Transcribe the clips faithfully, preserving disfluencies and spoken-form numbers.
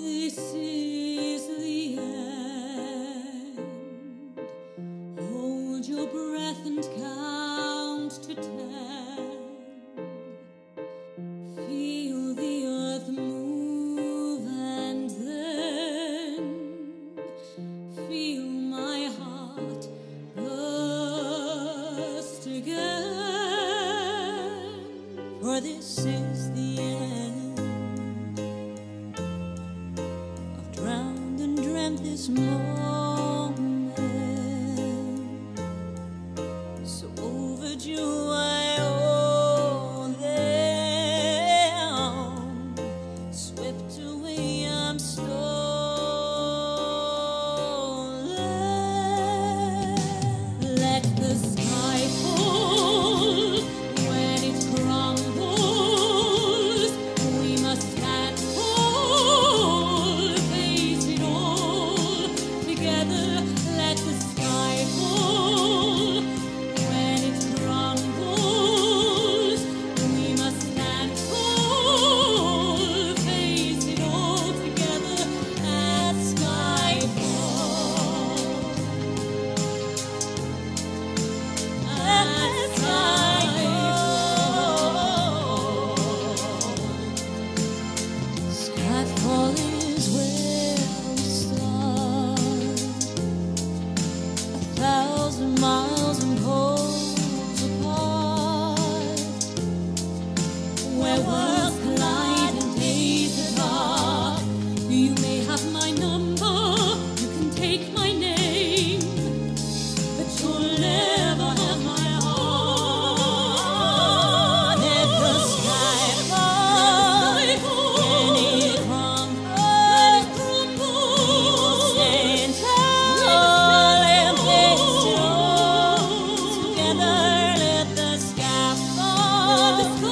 This is the end. Hold your breath and count to ten. Feel the earth move and then feel my heart burst again. For this is the end. I've drowned and dreamt this moment, so overdue I owe them. Swept away, I'm stolen. Let the sky fall when it crumbles. We must stand tall, face it all together. Let the sky fall when it crumbles. We must stand tall, face it all together at skyfall. At skyfall. Skyfall is where we start. A thousand miles and poles apart, where worlds collide and days are dark. You may have my number, you can take my name, but you'll never have my heart. Let the sky fall when it crumbles. Stand tall and face it all together. Let the sky fall when it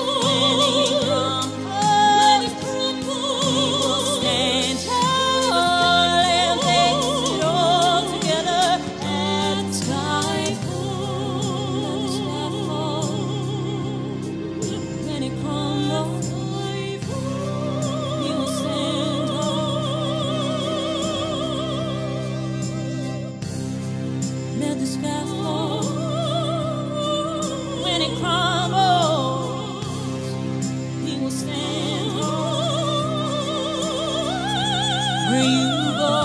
crumbles. Stand tall and face it all together at skyfall. Skyfall. When it crumbles, we will stand tall. Let the sky fall. When it crumbles, we will stand tall. Where you go,